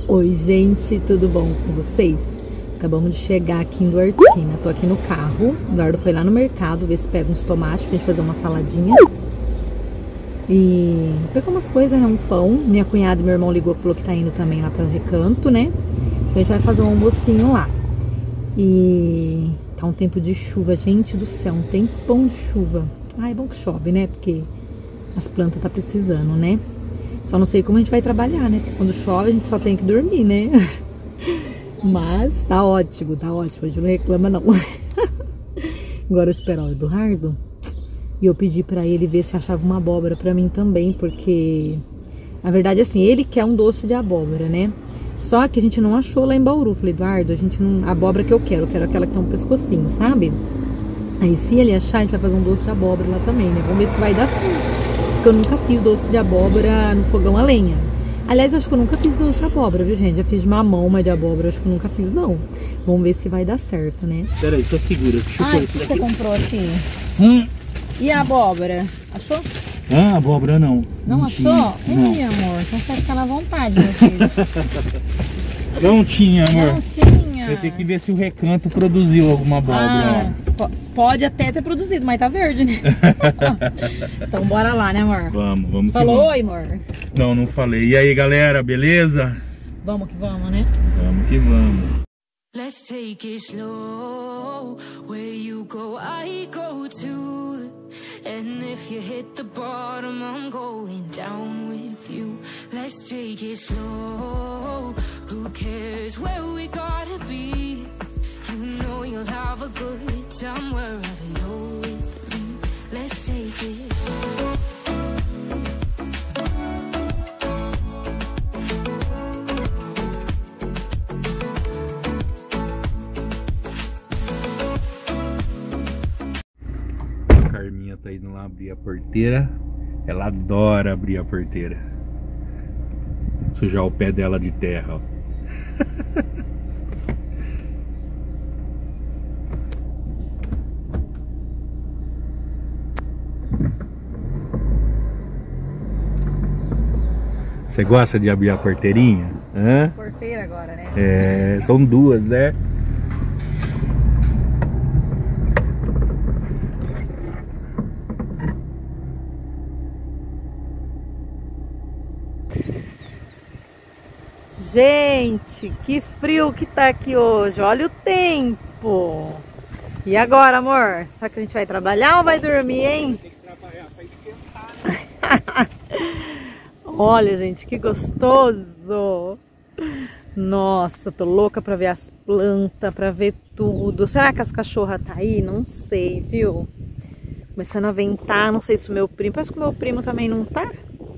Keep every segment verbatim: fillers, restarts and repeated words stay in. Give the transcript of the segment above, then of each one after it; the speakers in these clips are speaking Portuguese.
Oi gente, tudo bom com vocês? Acabamos de chegar aqui em Duartina, tô aqui no carro. O Eduardo foi lá no mercado ver se pega uns tomates pra gente fazer uma saladinha. E pegou umas coisas, né? Um pão. Minha cunhada e meu irmão ligou, falou que tá indo também lá para o Recanto, né? Então a gente vai fazer um almocinho lá. E tá um tempo de chuva, gente do céu, um tempão de chuva. Ah, é bom que chove, né? Porque as plantas tá precisando, né? Só não sei como a gente vai trabalhar, né? Porque quando chove a gente só tem que dormir, né? Mas tá ótimo, tá ótimo. A gente não reclama, não. Agora eu espero o Eduardo. E eu pedi pra ele ver se achava uma abóbora pra mim também. Porque, na verdade, assim, ele quer um doce de abóbora, né? Só que a gente não achou lá em Bauru. Falei, Eduardo, a gente não... a abóbora que eu quero, eu quero aquela que tem um pescocinho, sabe? Aí se ele achar, a gente vai fazer um doce de abóbora lá também, né? Vamos ver se vai dar sim. Porque eu nunca fiz doce de abóbora no fogão a lenha. Aliás, eu acho que eu nunca fiz doce de abóbora, viu, gente? Já fiz de mamão, mas de abóbora eu acho que eu nunca fiz, não. Vamos ver se vai dar certo, né? Peraí, só segura. Deixa eu Ai, o que você comprou aqui? Hum. E a abóbora? Achou? Ah, abóbora não. Não, não achou? Não. Ih, amor, então você vai ficar na vontade, meu filho. Não tinha, amor. Não tinha. Eu tenho que ver se o Recanto produziu alguma abóbora. Ah, pode até ter produzido, mas tá verde, né? Então bora lá, né, amor? Vamos, vamos. Você falou vamos. oi, amor? Não, não falei. E aí, galera, beleza? Vamos que vamos, né? Vamos que vamos. Let's take it slow. Where you go, I go too. And if you hit the bottom, I'm going down with you. Let's take it slow. Who cares where we gotta be? You know you'll have a good time wherever you're with me. Let's take it slow. A Carminha tá indo lá abrir a porteira. Ela adora abrir a porteira. Sujar o pé dela de terra, ó. Você gosta de abrir a porteirinha? Hã? Porteira agora, né? É, são duas, né? Gente, que frio que tá aqui hoje. Olha o tempo. E agora, amor? Será que a gente vai trabalhar ou vai dormir, hein? Tem que trabalhar pra esquentar. Olha, gente, que gostoso. Nossa, tô louca pra ver as plantas, pra ver tudo. Será que as cachorras tá aí? Não sei, viu? Começando a ventar, não sei se o meu primo... Parece que o meu primo também não tá.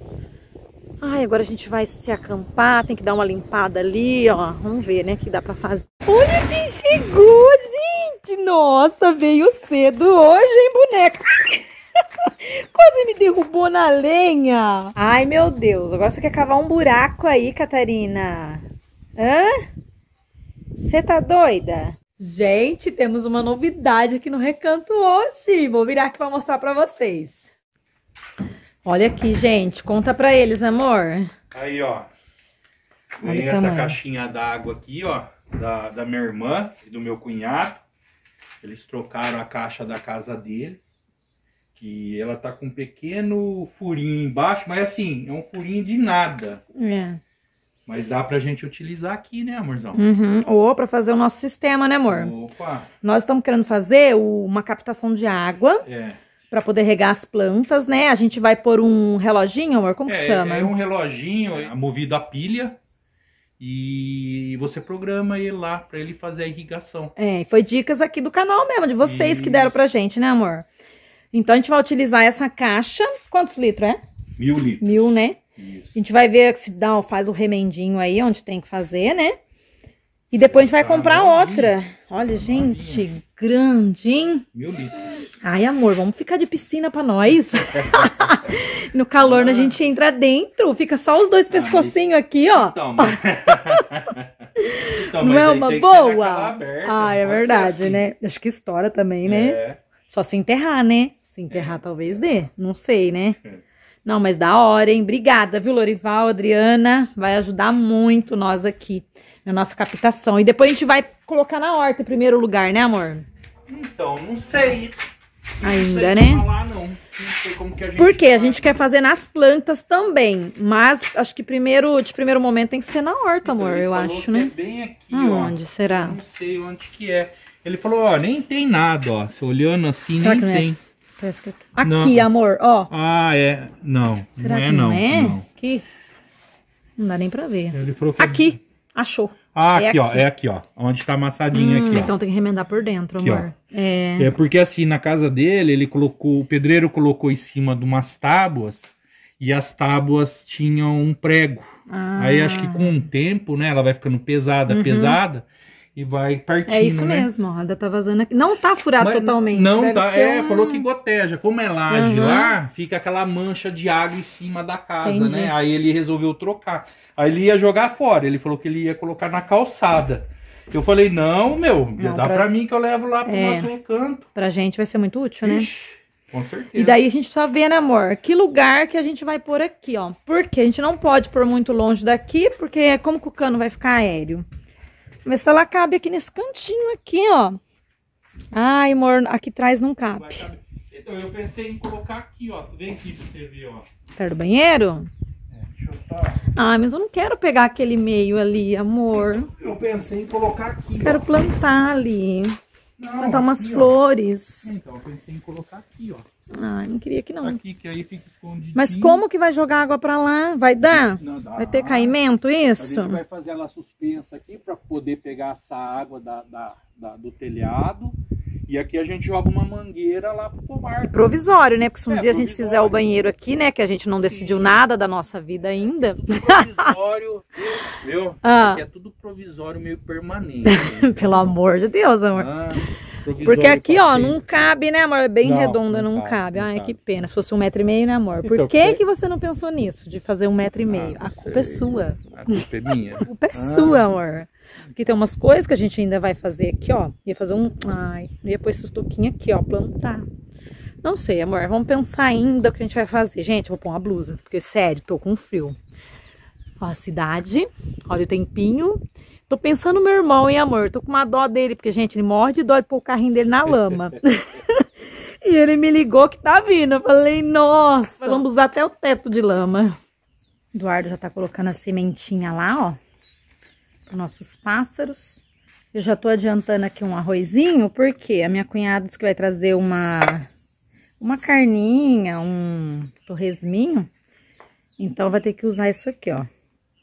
Ai, agora a gente vai se acampar, tem que dar uma limpada ali, ó. Vamos ver, né, o que dá pra fazer. Olha quem chegou, gente! Nossa, veio cedo hoje, hein, boneca? Quase me derrubou na lenha. Ai, meu Deus. Agora você quer cavar um buraco aí, Catarina? Hã? Você tá doida? Gente, temos uma novidade aqui no Recanto hoje. Vou virar aqui pra mostrar pra vocês. Olha aqui, gente. Conta pra eles, amor. Aí, ó. Olha Vem o essa tamanho. caixinha d'água aqui, ó. Da, da minha irmã e do meu cunhado. Eles trocaram a caixa da casa dele. Que ela tá com um pequeno furinho embaixo. Mas assim, é um furinho de nada. É. Mas dá pra gente utilizar aqui, né, amorzão? Uhum. Ou pra fazer o nosso sistema, né, amor? Opa! Nós estamos querendo fazer uma captação de água. É. Pra poder regar as plantas, né? A gente vai pôr um reloginho, amor? Como que É, chama? é um reloginho movido a pilha. E você programa ele lá pra ele fazer a irrigação. É, foi dicas aqui do canal mesmo, de vocês Isso. que deram pra gente, né, amor? Então a gente vai utilizar essa caixa. Quantos litros é? Mil litros. Mil, né? Isso. A gente vai ver se dá, faz o remendinho aí, onde tem que fazer, né? E depois a gente vai comprar outra. Olha, gente, grande, hein? Mil litros. Ai, amor, vamos ficar de piscina pra nós. No calor, a gente entra dentro. Fica só os dois Ah, pescocinhos mas... aqui, ó. Então, mas... então, Não mas é aí uma tem que ser naquela boa? aberta, Ah, é não pode ser verdade, assim. né? Acho que estoura também, né? É. Só se enterrar, né? Se enterrar, talvez dê. Não sei, né? Não, mas da hora, hein? Obrigada, viu, Lorival, Adriana? Vai ajudar muito nós aqui na nossa captação. E depois a gente vai colocar na horta em primeiro lugar, né, amor? Então, não sei. Ainda, não sei né? falar, não. Não sei como que a gente Porque a faz. gente quer fazer nas plantas também. Mas acho que primeiro, de primeiro momento tem que ser na horta, amor, Ele eu falou acho, que né? É bem aqui, ó. Aonde será? Eu não sei onde que é. Ele falou, ó, nem tem nada, ó. Se olhando assim, Será nem que não é? tem. Parece que... Aqui, Não. amor, ó. Ah, é. Não, Será não é que não, não. é? não. Aqui. Não dá nem pra ver. Ele falou que... Aqui, achou. Ah, É aqui, ó. aqui. É aqui, ó. Onde tá amassadinho Hum, aqui, ó. então tem que remendar por dentro, Aqui, amor. ó. É. É porque assim, na casa dele, ele colocou, o pedreiro colocou em cima de umas tábuas e as tábuas tinham um prego. Ah. Aí acho que com o tempo, né, ela vai ficando pesada, Uhum. pesada e vai partindo, É isso né? mesmo, ó. Ainda tá vazando aqui. Não tá furado Mas totalmente. Não deve tá, ser é, um- falou que goteja. Como é laje Uhum. lá, fica aquela mancha de água em cima da casa, Entendi. né? Aí ele resolveu trocar. Aí ele ia jogar fora, ele falou que ele ia colocar na calçada. Eu falei, não, meu, Não, dá pra- pra mim que eu levo lá pro É. nosso recanto. Pra gente vai ser muito útil, né? Ixi, com certeza. E daí a gente precisa ver, né, amor? Que lugar que a gente vai pôr aqui, ó. Porque a gente não pode pôr muito longe daqui, porque como que o cano vai ficar aéreo? Vamos ver se ela cabe aqui nesse cantinho aqui, ó. Ai, amor, aqui atrás não Vai cabe. caber. Então, eu pensei em colocar aqui, ó. Vem aqui pra você ver, ó. Perto do banheiro? É, deixa eu só... Ai, mas eu não quero pegar aquele meio ali, amor. Eu pensei em colocar aqui, Quero ó. plantar ali. Não, Plantar umas aqui, ó. flores. Então, eu pensei em colocar aqui, ó. Ai, não queria que não. Aqui, que aí fica escondido. Mas como que vai jogar água pra lá? Vai dar? Não dá. Vai ter caimento A isso? gente vai fazer ela suspensa aqui para poder pegar essa água da, da, da- do telhado. E aqui a gente joga uma mangueira lá pro pomar. Provisório, né? Porque se um É, dia a gente provisório. fizer o banheiro aqui, né? Que a gente não decidiu Sim. nada da nossa vida ainda. Provisório, viu? Ah. Aqui é tudo provisório meio permanente. Pelo amor de Deus, amor. Ah, provisório Porque aqui, pra ó, sempre. não cabe, né, amor? É bem Não, redonda, não, não cabe. cabe, não Ai, cabe. que pena. Se fosse um metro e meio, né, amor? Por Então, que porque- que você não pensou nisso? De fazer um metro e meio? Ah, A não culpa é sei. sua. A culpa é minha. A culpa é Ah. sua, amor. Aqui tem umas coisas que a gente ainda vai fazer aqui, ó. Ia fazer um... Ai, ia pôr esses toquinhos aqui, ó, plantar. Não sei, amor. Vamos pensar ainda o que a gente vai fazer. Gente, eu vou pôr uma blusa. Porque, sério, tô com frio. Ó, a cidade. Olha o tempinho. Tô pensando no meu irmão, hein, amor? Tô com uma dó dele. Porque, gente, ele morre de dó de pôr o carrinho dele na lama. E ele me ligou que tá vindo. Eu falei, nossa, vamos usar até o teto de lama. Eduardo já tá colocando a sementinha lá, ó. Para nossos pássaros. Eu já tô adiantando aqui um arrozinho, porque a minha cunhada disse que vai trazer uma, uma carninha, um torresminho. Então vai ter que usar isso aqui, ó.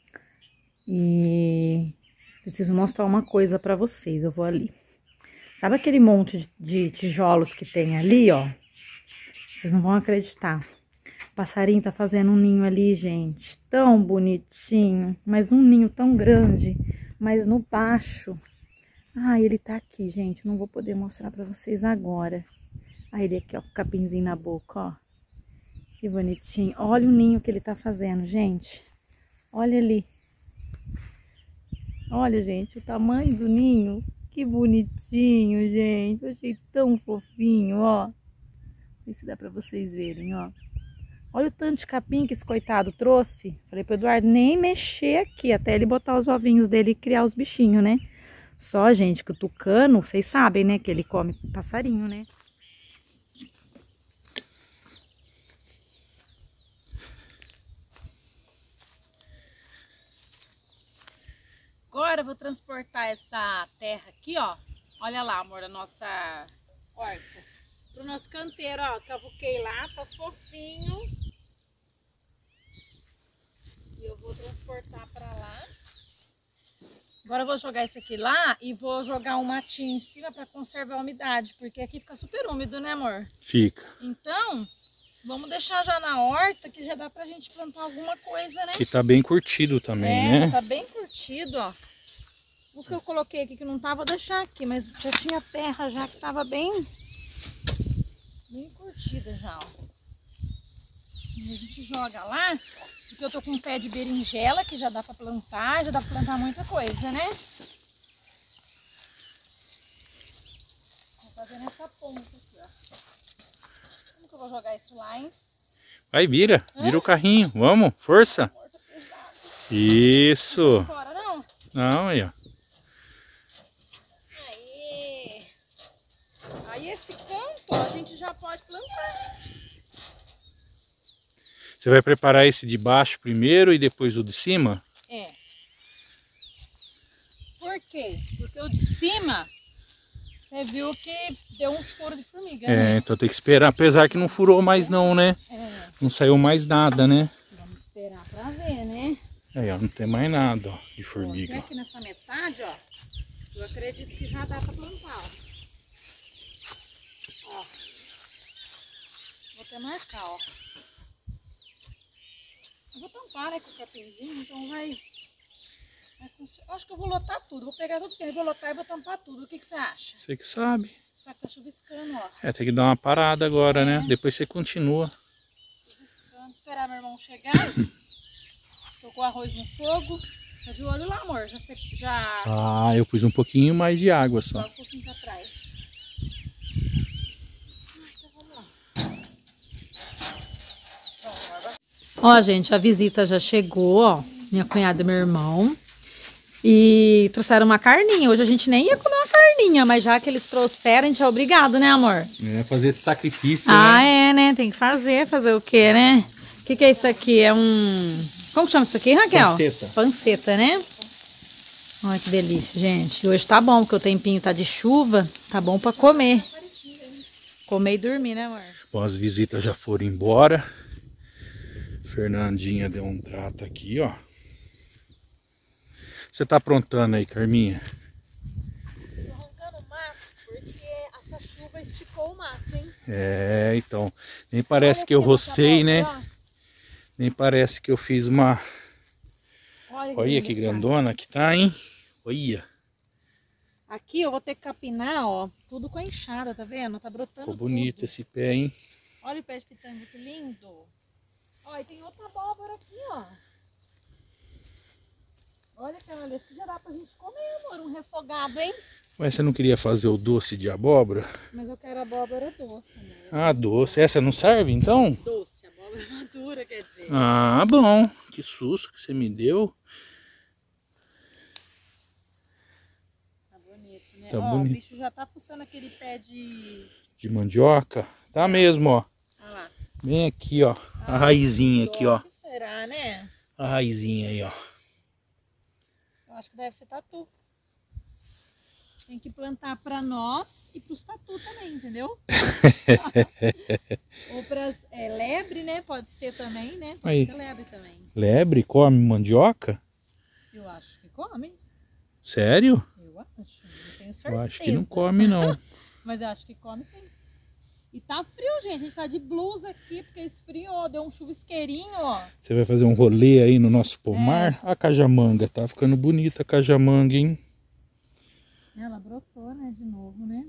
E preciso mostrar uma coisa para vocês. Eu vou ali. Sabe aquele monte de, de tijolos que tem ali, ó? Vocês não vão acreditar. O passarinho tá fazendo um ninho ali, gente. Tão bonitinho. Mas um ninho tão grande. Mas no baixo. Ah, ele tá aqui, gente. Não vou poder mostrar pra vocês agora. Aí ele aqui, ó, com o capinzinho na boca, ó. Que bonitinho. Olha o ninho que ele tá fazendo, gente. Olha ali. Olha, gente, o tamanho do ninho. Que bonitinho, gente. Eu achei tão fofinho, ó. Não sei se dá pra vocês verem, ó. Olha o tanto de capim que esse coitado trouxe. Falei pro Eduardo nem mexer aqui, até ele botar os ovinhos dele e criar os bichinhos, né? Só, gente, que o tucano, vocês sabem, né? Que ele come passarinho, né? Agora eu vou transportar essa terra aqui, ó. Olha lá, amor, a nossa horta. Pro nosso canteiro, ó. Cavuquei lá, tá fofinho. E eu vou transportar pra lá. Agora eu vou jogar esse aqui lá e vou jogar um matinho em cima pra conservar a umidade. Porque aqui fica super úmido, né, amor? Fica. Então, vamos deixar já na horta que já dá pra gente plantar alguma coisa, né? E tá bem curtido também, É, né? tá bem curtido, ó. Os que eu coloquei aqui que não tava, vou deixar aqui. Mas já tinha terra já que tava bem... Bem curtida já, ó. E a gente joga lá, porque eu tô com um pé de berinjela que já dá pra plantar, já dá pra plantar muita coisa, né? Vou fazer nessa ponta aqui, ó. Como que eu vou jogar isso lá, hein? Vai, vira. Vira o carrinho. Vamos, força. Isso. Fora, não? Não, aí, ó. Aí. Aí esse canto, ó, a gente já pode plantar. Você vai preparar esse de baixo primeiro e depois o de cima? É. Por quê? Porque o de cima, você viu que deu uns furos de formiga, É, né? então tem que esperar. Apesar que não furou mais não, né? É. Não saiu mais nada, né? Vamos esperar pra ver, né? Aí, ó, não tem mais nada, ó, de Ó, formiga. aqui nessa metade, ó, eu acredito que já dá pra plantar, ó. Ó. Vou até marcar, ó. Eu vou tampar, né, com o capinzinho, então vai... vai cons- eu acho que eu vou lotar tudo, vou pegar tudo que eu vou lotar e vou tampar tudo. O que, que você acha? Você que sabe. Só que tá chuviscando, ó. É, tem que dar uma parada agora, É. né? Depois você continua. Chuviscando, esperar meu irmão chegar. Tô com o arroz no fogo. Tá de olho lá, amor? Já... já... Ah, eu pus um pouquinho mais de água só. Só um pouquinho pra trás. Ai, então vamos lá. Ó, gente, a visita já chegou, ó. Minha cunhada e meu irmão. E trouxeram uma carninha. Hoje a gente nem ia comer uma carninha, mas já que eles trouxeram, a gente é obrigado, né, amor? É, fazer esse sacrifício, Ah, né? é, né? Tem que fazer. Fazer o quê, né? O que, que é isso aqui? É um... Como que chama isso aqui, Raquel? Panceta. Panceta, né? Olha que delícia, gente. Hoje tá bom, porque o tempinho tá de chuva. Tá bom pra comer. Comer e dormir, né, amor? Bom, as visitas já foram embora. Fernandinha deu um trato aqui, ó. Você tá aprontando aí, Carminha? Tô arrancando o mato porque essa chuva esticou o mato, hein? É, então. Nem parece Olha que eu aqui, nossa rocei, né? abóbora, ó. Nem parece que eu fiz uma... Olha, Olha que grandona que tá, hein? Olha. Aqui eu vou ter que capinar, ó. Tudo com a enxada, tá vendo? Tá brotando Ficou bonito tudo. esse pé, hein? Olha o pé de pitanga, que lindo. Ó, e tem outra abóbora aqui, ó. Olha aquela ali, que já dá pra gente comer, amor, um refogado, hein? Mas você não queria fazer o doce de abóbora? Mas eu quero abóbora doce, amor. Ah, doce. Essa não serve, então? Doce, abóbora madura, quer dizer. Ah, bom. Que susto que você me deu. Tá bonito, né? Tá Ó, bonito. o bicho já tá fuçando aquele pé de... De mandioca. Tá mesmo, ó. Olha lá. Bem aqui, ó. A raizinha aqui, ó. O que será, né? A raizinha aí, ó. Eu acho que deve ser tatu. Tem que plantar pra nós e pros tatu também, entendeu? Ou pras é, lebre, né? Pode ser também, né? Pode Aí. ser lebre também. Lebre come mandioca? Eu acho que come. Sério? Eu acho. Não tenho certeza. Eu acho que não come, não. Mas eu acho que come sim. E tá frio, gente. A gente tá de blusa aqui porque esfriou. Deu um chuvisqueirinho, ó. Você vai fazer um rolê aí no nosso pomar? A cajamanga. Tá ficando bonita a cajamanga, hein? Ela brotou, né? De novo, né?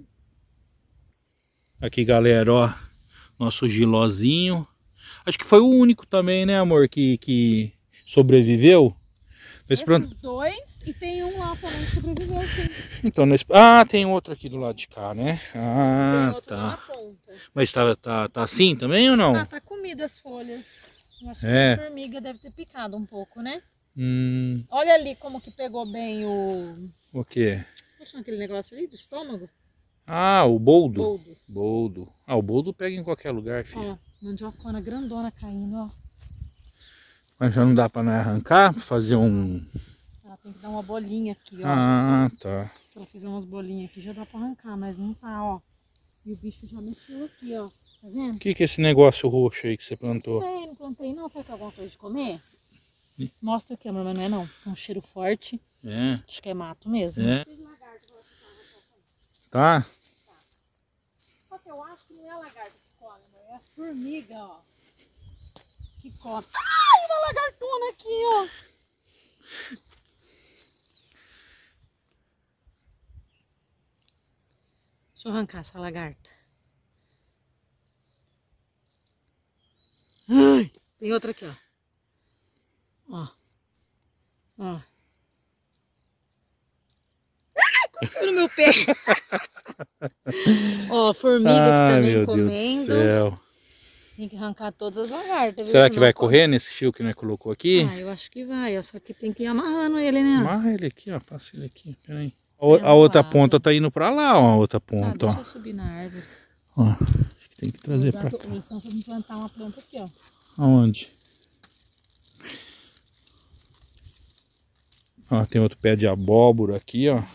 Aqui, galera, ó. Nosso gilozinho. Acho que foi o único também, né, amor? Que, que sobreviveu. Nós Esses plant... dois e tem um lá também que sobreviveu, sim. Então, nós... Ah, tem outro aqui do lado de cá, né? Tem Ah, outro lá na tá. ponta. Mas tá, tá, tá assim também ou não? Ah, tá comida as folhas. Eu acho É. que a formiga deve ter picado um pouco, né? Hum, Olha ali como que pegou bem o... o quê? Como chama aquele negócio ali do estômago? Ah, o boldo. Boldo. Boldo. Ah, o boldo pega em qualquer lugar, filho. Ó, mandiocona grandona caindo, ó. Mas já não dá pra nós arrancar, pra fazer um... Ela tem que dar uma bolinha aqui, ó. Ah, tá. Se ela fizer umas bolinhas aqui, já dá pra arrancar, mas não tá, ó. E o bicho já mexeu aqui, ó. Tá vendo? O que que é esse negócio roxo aí que você Não plantou? sei, não plantei não. Será que é alguma coisa de comer? Ih. Mostra aqui, amor, mas não é não. É um cheiro forte. É, Acho que é mato mesmo. é. Tá? Só que eu acho que não é a lagarta que come, amor. É as formigas, ó. Que come. Ai, uma lagartona aqui, ó. Deixa eu arrancar essa lagarta. Ai, tem outra aqui, ó. Ó. Ó. Ai, cuspiu no meu pé. Ó, formiga aqui Ai, também meu comendo. Deus do céu. Tem que arrancar todas as lagartas. Será que vai correr nesse fio que nós colocou aqui? Ah, eu acho que vai, só que tem que ir amarrando ele, né? Amarra ele aqui, ó, passa ele aqui, peraí. A, a outra ponta tá indo pra lá, ó, a outra ponta, ah, ó. Deixa eu subir na árvore. Ó, acho que tem que trazer pra cá. Eles estão fazendo plantar uma planta aqui, ó. Aonde? Ó, tem outro pé de abóbora aqui, ó.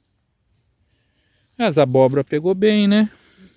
As abóbora pegou bem, né?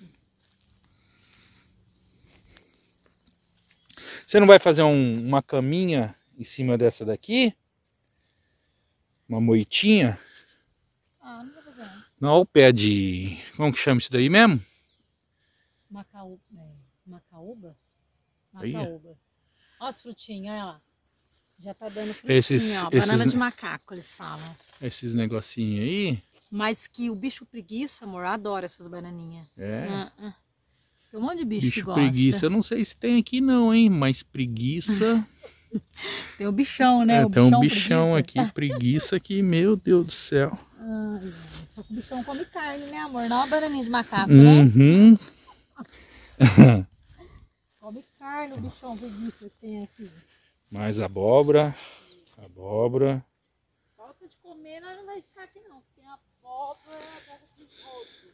Você não vai fazer um, uma caminha em cima dessa daqui? Uma moitinha? Ah, não vou fazer. Não, o pé de... Como que chama isso daí mesmo? Macaúba. É, macaúba? Aí. Macaúba. Olha as frutinhas, olha lá. Já tá dando frutinha, esses, ó. esses, Banana de macaco, eles falam. Esses negocinhos aí. Mas que o bicho preguiça, amor, adora essas bananinhas. É. Ah, ah. Tem um monte de bicho, Bicho que gosta. preguiça, eu não sei se tem aqui não, hein? Mas preguiça... Tem o bichão, né? É, o tem bichão um bichão preguiça. aqui, preguiça que, meu Deus do céu. Ai, só que o bichão come carne, né, amor? Não é uma bananinha de macaco, Uhum. né? Come carne, o bichão preguiça que tem aqui. Mais abóbora. Abóbora. Falta de comer, nós não vai ficar aqui não. Tem abóbora, abóbora de outro.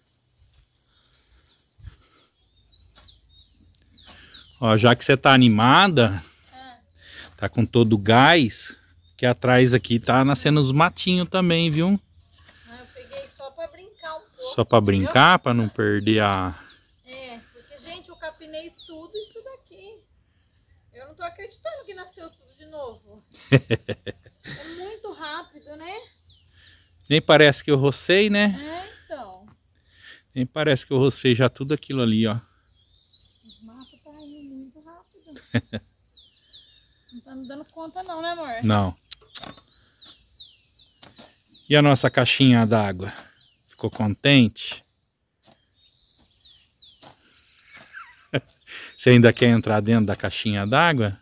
Ó, já que você tá animada, Ah. tá com todo o gás, que atrás aqui tá nascendo os matinhos também, viu? Ah, eu peguei só pra brincar um pouco. Só pra brincar, pra não perder a... É, porque, gente, eu capinei tudo isso daqui. Eu não tô acreditando que nasceu tudo de novo. É muito rápido, né? Nem parece que eu rocei, né? É, então. Nem parece que eu rocei já tudo aquilo ali, ó. Os matos tá indo muito rápido. Não tá me dando conta não, né, amor? Não. E a nossa caixinha d'água? Ficou contente? Você ainda quer entrar dentro da caixinha d'água?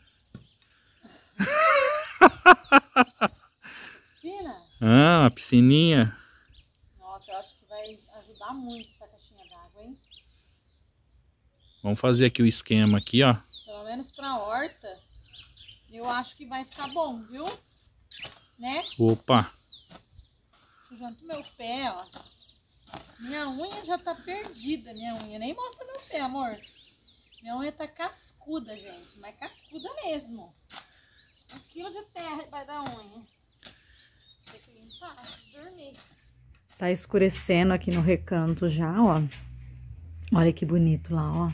Piscina? Ah, uma piscininha. Nossa, eu acho que vai ajudar muito essa caixinha d'água, hein? Vamos fazer aqui o esquema aqui, ó. Pelo menos pra horta, eu acho que vai ficar bom, viu? Né? Opa. Sujando meu pé, ó. Minha unha já tá perdida, minha unha. Nem mostra meu pé, amor. Minha unha tá cascuda, gente. Mas cascuda mesmo. Um quilo de terra debaixo da unha. Tem que limpar antes de dormir. Tá escurecendo aqui no recanto já, ó. Olha que bonito lá, ó.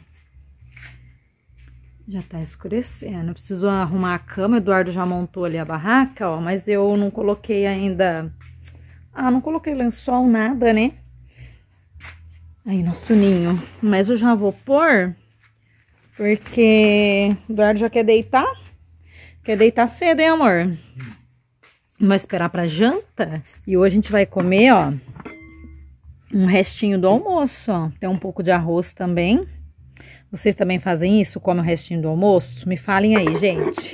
Já tá escurecendo. Eu preciso arrumar a cama. O Eduardo já montou ali a barraca, ó. Mas eu não coloquei ainda... Ah, não coloquei lençol, nada, né? Aí, nosso ninho. Mas eu já vou pôr... Porque o Eduardo já quer deitar. Quer deitar cedo, hein, amor? Vai esperar pra janta. E hoje a gente vai comer, ó, um restinho do almoço, ó. Tem um pouco de arroz também. Vocês também fazem isso? Comem o restinho do almoço? Me falem aí, gente.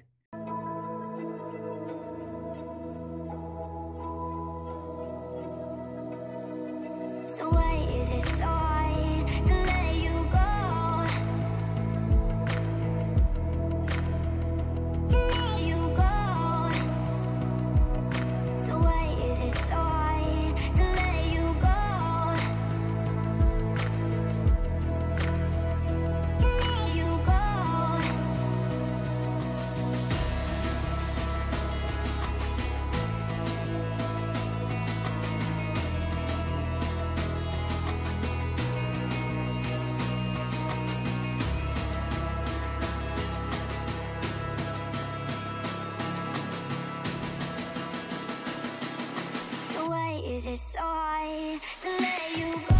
Is it sorry to let you go?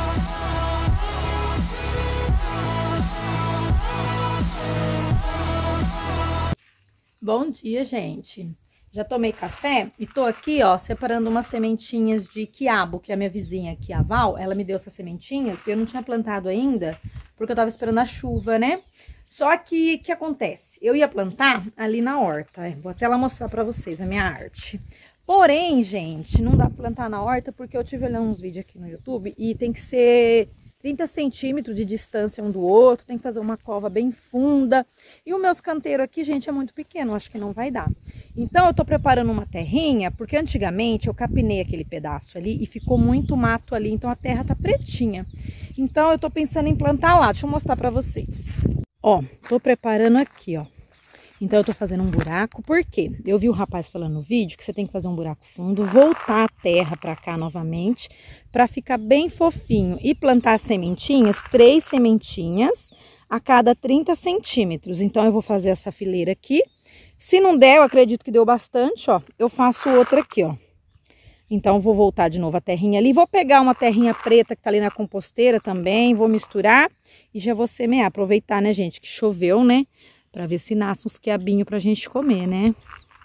Bom dia, gente. Já tomei café e tô aqui, ó, separando umas sementinhas de quiabo, que a minha vizinha aqui, a Val, ela me deu essas sementinhas. Eu não tinha plantado ainda, porque eu tava esperando a chuva, né? Só que, o que acontece? Eu ia plantar ali na horta. Vou até lá mostrar pra vocês a minha arte. Porém, gente, não dá pra plantar na horta porque eu tive olhando uns vídeos aqui no YouTube e tem que ser... trinta centímetros de distância um do outro, tem que fazer uma cova bem funda. E o meus canteiros aqui, gente, é muito pequeno, acho que não vai dar. Então eu tô preparando uma terrinha, porque antigamente eu capinei aquele pedaço ali e ficou muito mato ali, então a terra tá pretinha. Então eu tô pensando em plantar lá, deixa eu mostrar pra vocês. Ó, tô preparando aqui, ó. Então eu tô fazendo um buraco, por quê? Eu vi o rapaz falando no vídeo que você tem que fazer um buraco fundo, voltar a terra pra cá novamente, pra ficar bem fofinho. E plantar sementinhas, três sementinhas a cada trinta centímetros. Então eu vou fazer essa fileira aqui. Se não der, eu acredito que deu bastante, ó, eu faço outra aqui, ó. Então vou voltar de novo a terrinha ali, vou pegar uma terrinha preta que tá ali na composteira também, vou misturar e já vou semear. Aproveitar, né, gente, que choveu, né? Pra ver se nasce uns quiabinhos pra gente comer, né?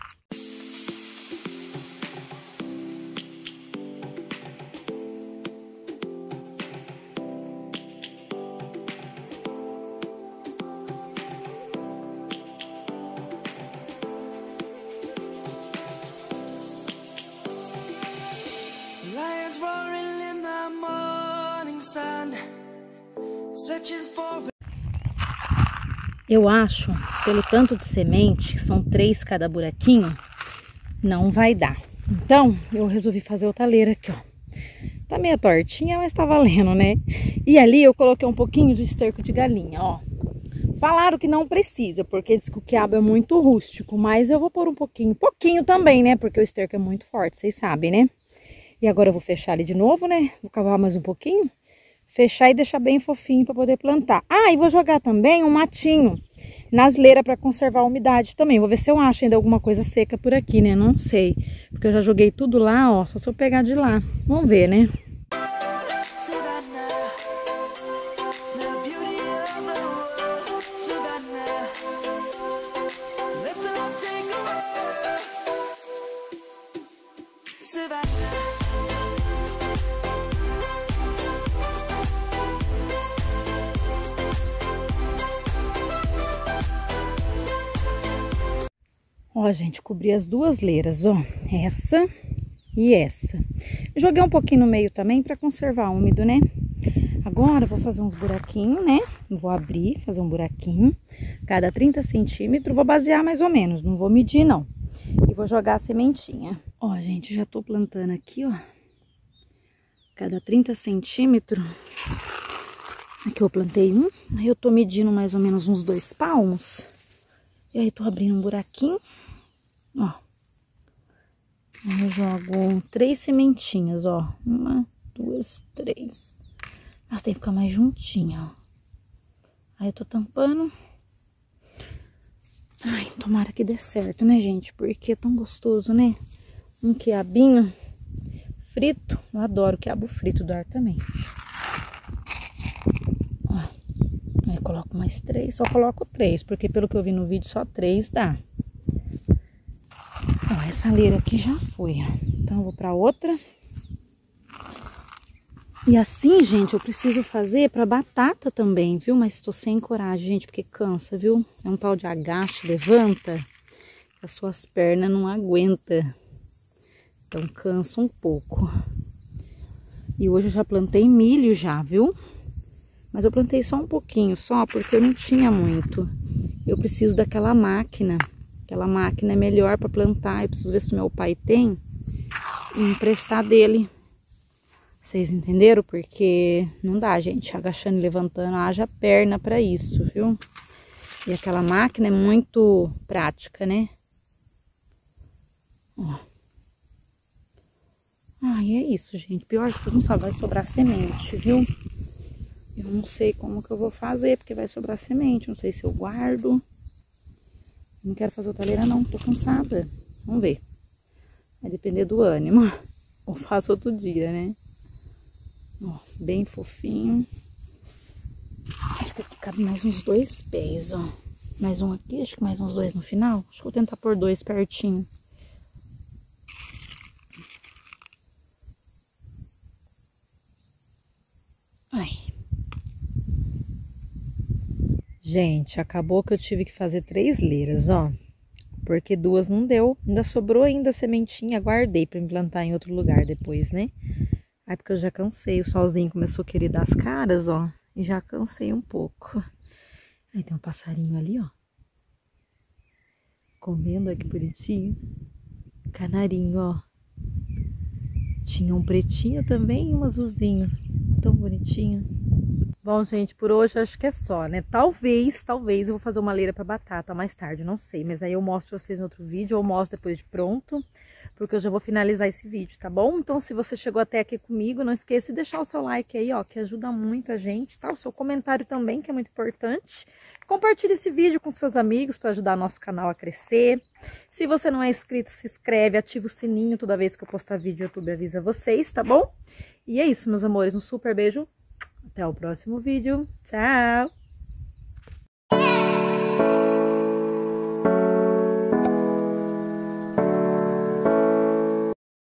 Lions roaring in the morning sun, searching for... Eu acho, pelo tanto de semente, são três cada buraquinho, não vai dar. Então, eu resolvi fazer outra leira aqui, ó. Tá meio tortinha, mas tá valendo, né? E ali eu coloquei um pouquinho de esterco de galinha, ó. Falaram que não precisa, porque diz que o quiabo é muito rústico, mas eu vou pôr um pouquinho, pouquinho também, né? Porque o esterco é muito forte, vocês sabem, né? E agora eu vou fechar ali de novo, né? Vou cavar mais um pouquinho. Fechar e deixar bem fofinho para poder plantar. Ah, e vou jogar também um matinho nas leiras para conservar a umidade também. Vou ver se eu acho ainda alguma coisa seca por aqui, né? Não sei. Porque eu já joguei tudo lá, ó. Só se eu pegar de lá. Vamos ver, né? Ó, gente, cobri as duas leiras, ó, essa e essa. Eu joguei um pouquinho no meio também para conservar úmido, né? Agora eu vou fazer uns buraquinhos, né? Vou abrir, fazer um buraquinho, cada trinta centímetros, vou basear mais ou menos, não vou medir não. E vou jogar a sementinha. Ó, gente, já tô plantando aqui, ó, cada trinta centímetros. Aqui eu plantei um, aí eu tô medindo mais ou menos uns dois palmos. E aí tô abrindo um buraquinho. Ó, eu jogo três sementinhas, ó, uma, duas, três, elas tem que ficar mais juntinha, ó. Aí eu tô tampando. Ai, tomara que dê certo, né, gente, porque é tão gostoso, né, um quiabinho frito, eu adoro quiabo frito do ar também. Ó, aí eu coloco mais três, só coloco três, porque pelo que eu vi no vídeo só três dá. Ó, essa leira aqui já foi, ó. Então eu vou pra outra. E assim, gente, eu preciso fazer pra batata também, viu? Mas tô sem coragem, gente, porque cansa, viu? É um tal de agache, levanta, as suas pernas não aguentam. Então cansa um pouco. E hoje eu já plantei milho já, viu? Mas eu plantei só um pouquinho, só porque eu não tinha muito. Eu preciso daquela máquina. Aquela máquina é melhor para plantar. Eu preciso ver se meu pai tem e emprestar dele. Vocês entenderam? Porque não dá, gente. Agachando e levantando, haja perna para isso, viu? E aquela máquina é muito prática, né? Ó. Ah, e é isso, gente. Pior que vocês não sabem, vai sobrar semente, viu? Eu não sei como que eu vou fazer, porque vai sobrar semente. Não sei se eu guardo. Não quero fazer outra leira não, tô cansada. Vamos ver. Vai depender do ânimo. Ou faço outro dia, né? Ó, bem fofinho. Acho que aqui cabe mais uns dois pés, ó. Mais um aqui, acho que mais uns dois no final. Acho que vou tentar pôr dois pertinho. Ai. Gente, acabou que eu tive que fazer três leiras, ó. Porque duas não deu. Ainda sobrou ainda a sementinha, guardei para implantar em outro lugar depois, né? Aí porque eu já cansei, o solzinho começou a querer dar as caras, ó. E já cansei um pouco. Aí tem um passarinho ali, ó. Comendo, olha que bonitinho. Canarinho, ó. Tinha um pretinho também e um azulzinho. Tão bonitinho. Bom, gente, por hoje acho que é só, né? Talvez, talvez eu vou fazer uma leira para batata mais tarde, não sei. Mas aí eu mostro pra vocês no outro vídeo, ou mostro depois de pronto, porque eu já vou finalizar esse vídeo, tá bom? Então, se você chegou até aqui comigo, não esqueça de deixar o seu like aí, ó, que ajuda muito a gente, tá? O seu comentário também, que é muito importante. Compartilhe esse vídeo com seus amigos para ajudar nosso canal a crescer. Se você não é inscrito, se inscreve, ativa o sininho toda vez que eu postar vídeo, o YouTube avisa vocês, tá bom? E é isso, meus amores, um super beijo. Até o próximo vídeo. Tchau!